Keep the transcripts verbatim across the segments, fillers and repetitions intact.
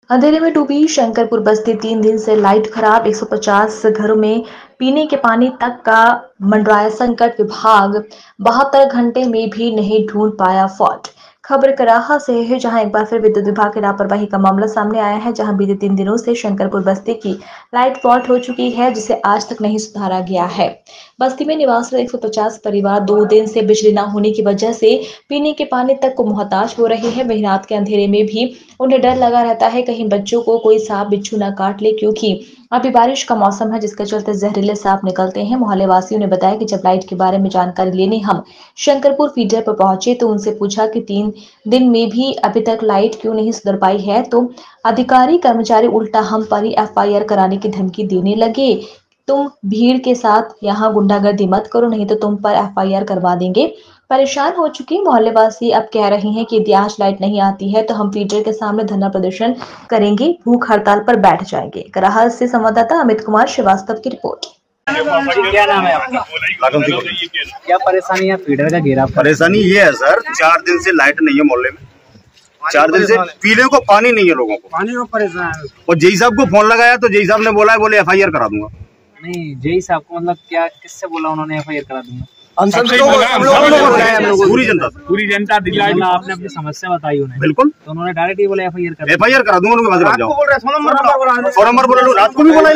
अंधेरे में डूबी शंकरपुर बस्ती। तीन दिन से लाइट खराब, एक सौ पचास घरों में पीने के पानी तक का मंडराया संकट। विभाग बहत्तर घंटे में भी नहीं ढूंढ पाया फॉल्ट। खबर कराहा से है, जहां एक बार फिर विद्युत विभाग की लापरवाही का मामला सामने आया है। जहां बीते तीन दिनों से शंकरपुर बस्ती की लाइट फॉल्ट हो चुकी है, जिसे आज तक नहीं सुधारा गया है। बस्ती में निवासरत एक सौ पचास परिवार दो दिन से बिजली न होने की वजह से पीने के पानी तक को मोहताज हो रहे हैं। वहीं रात के अंधेरे में भी उन्हें डर लगा रहता है कहीं बच्चों को कोई सांप बिच्छू न काट ले, क्योंकि अभी बारिश का मौसम है, जिसके चलते जहरीले सांप निकलते हैं। मोहल्ले वासियों ने बताया कि जब लाइट के बारे में जानकारी लेने हम शंकरपुर फीडर पर पहुंचे तो उनसे पूछा कि तीन दिन में भी अभी तक लाइट क्यों नहीं सुधर पाई है, तो अधिकारी कर्मचारी उल्टा हम पर ही एफ आई आर कराने की धमकी देने लगे। तुम भीड़ के साथ यहाँ गुंडागर्दी मत करो, नहीं तो तुम पर एफ आई आर करवा देंगे। परेशान हो चुकी मोहल्लेवासी अब कह रहे हैं कि यदि आज लाइट नहीं आती है तो हम फीडर के सामने धरना प्रदर्शन करेंगे, भूख हड़ताल पर बैठ जाएंगे। कराहा से संवाददाता अमित कुमार श्रीवास्तव की रिपोर्ट। क्या नाम है आपका? क्या परेशानी है फीडर का घेरा? परेशानी ये है सर, चार दिन से लाइट नहीं है मोहल्ले में। चार दिन से पीने को पानी नहीं है लोगों को। पानी को परेशान है। और जेई साहब को फोन लगाया तो जेई साहब ने बोला है, बोले एफ आई आर करा दूंगा। नहीं, जेई साहब को मतलब क्या, किससे बोला उन्होंने एफ आई आर करा दूंगा? हम सब लोग, पूरी जनता पूरी जनता दिलाई। आपने अपनी समस्या बताई उन्हें? बिल्कुल। तो उन्होंने डायरेक्ट ही बोला एफ आई आर करा एफ आई आर करा दूंगा। उनके बाद जाओ सौ नंबर बोला, रात को भी बोला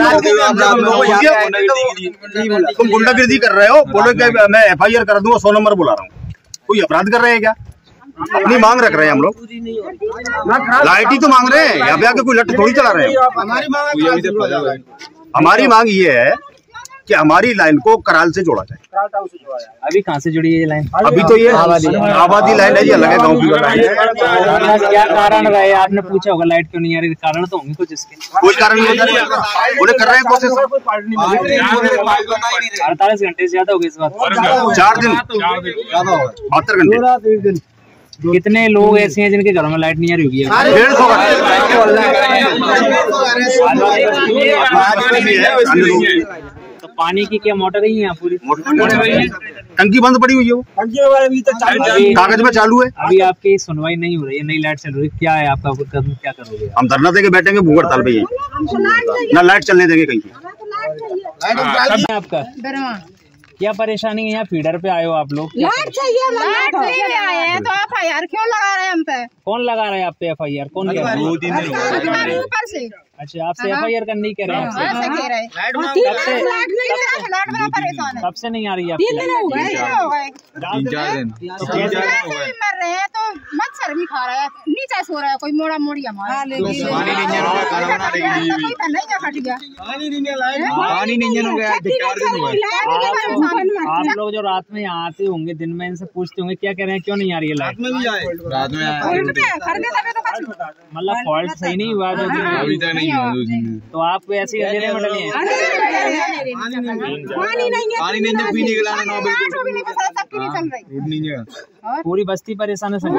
तुम गुंडागिर्दी कर रहे हो, बोलो कि मैं एफ आई आर करा दूंगा, सौ नंबर बुला रहा हूँ। कोई अपराध कर रहे हैं क्या? अपनी मांग रख रहे हैं हम लोग, लाइट ही तो मांग रहे हैं। यहाँ पे आके कोई लट थोड़ी चला रहे हैं। हमारी मांग ये है कि हमारी लाइन को कराल से जोड़ा जाए। अभी कहाँ से जुड़ी है ये लाइन? अभी तो ये आबादी लाइन है जी, अलग है गाँव की लाइन। क्या कारण रहे? आपने पूछा होगा लाइट क्यों नहीं आ रही? कारण तो होंगे कुछ इसके। कोई कारण नहीं है, बोले कर रहे हैं कोशिश। अड़तालीस घंटे से ज्यादा हो गए इस बात। चार दिन बहत्तर घंटे। कितने लोग ऐसे हैं जिनके घरों में लाइट नहीं आ रही होगी? डेढ़ सौ तो पानी की क्या मोटर ही है यहाँ पूरी? टंकी बंद पड़ी हुई है, वो कागज में चालू है। अभी आपकी सुनवाई नहीं हो रही है, नई लाइट चल रही है, क्या है आपका कदम, क्या करोगे? हम धरना देके बैठेंगे भूख हड़ताल पे, ना लाइट चलने देंगे कहीं। आपका क्या परेशानी है? यहाँ फीडर पे आए हो आप लोग? लाइट चाहिए, लाइट चाहिए आए हैं तो एफ आई आर क्यों लगा रहे हैं हम पे? कौन लगा रहा है आप पे एफ आई आर? कौन कह रहा है? ऊपर से। अच्छा, आपसे एफ आई आर करनी कह रहे हैं? ऐसे कह रहे हैं। कब से नहीं आ रही है? तीन दिन हो गए। मर रहे हैं तो मच्छर भी खा रहा है, नीचे सो रहा है कोई, मोड़ा मोड़ी हमारा। आप लोग जो रात में यहाँ आते होंगे, दिन में इनसे पूछते होंगे क्या कह रहे हैं, क्यों नहीं आ रही है लाइट? रात में मतलब फॉल्ट सही नहीं हुआ तो आप ऐसे ही अंधेरे में डले हैं? पूरी बस्ती परेशान है।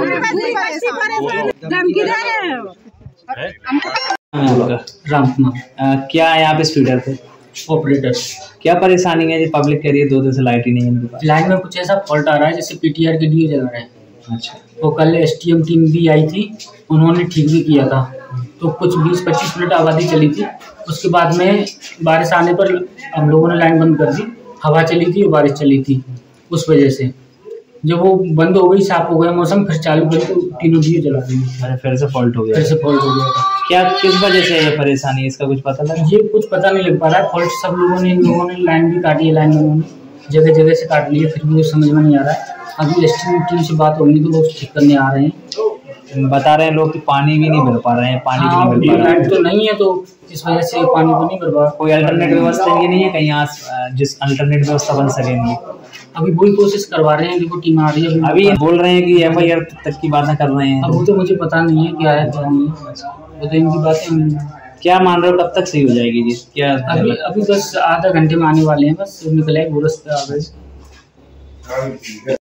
राम कुमार, क्या है आप इस फीडर पे? ऑपरेटर। क्या परेशानी है? पब्लिक कह रही है दो दिन से लाइट ही नहीं है इनके पास। लाइन में कुछ ऐसा फॉल्ट आ रहा है जैसे पीटीआर के दिए जल रहे हैं। अच्छा, तो कल एसटीएम टीम भी आई थी, उन्होंने ठीक भी किया था। तो कुछ बीस पच्चीस मिनट आबादी चली थी, उसके बाद में बारिश आने पर हम लोगों ने लाइन बंद कर दी। हवा चली थी और बारिश चली थी, उस वजह से जब वो बंद हो गई, साफ हो गया मौसम, फिर चालू करी तो तीनों दिए जला दी। फिर से फॉल्ट हो गया? फिर से फॉल्ट हो गया। क्या, किस वजह से ये परेशानी? इसका कुछ पता लगा? ये कुछ पता नहीं लग पा रहा है। फॉल्ट सब लोगों ने, इन लोगों ने लाइन भी काटी है, लाइन में जगह जगह से काट ली है, फिर भी वो समझ में नहीं आ रहा है। अभी एसटीएम टीम से बात होगी तो वो ठीक करने आ रहे हैं। बता रहे हैं लोग कि पानी भी नहीं मिल पा रहे हैं, पानी भी नहीं मिल पा रहा है। लाइट तो नहीं है तो इस वजह से पानी तो नहीं मिल पा रहा। कोई अल्टरनेट व्यवस्था ये नहीं है कहीं यहाँ जिस अल्टरनेट व्यवस्था बन सकेंगी? अभी वही कोशिश करवा रहे हैं, देखो टीम आ रही है। अभी बोल रहे हैं कि एफ आई आर तक की बातें कर रहे हैं। अब वो तो मुझे पता नहीं है क्या है क्या नहीं है, वो तो इनकी बातें। क्या मान रहे हो, कब तक सही हो जाएगी जी? क्या अभी अभी बस आधा घंटे में आने वाले हैं, बस निकले बोरस पे आ गए।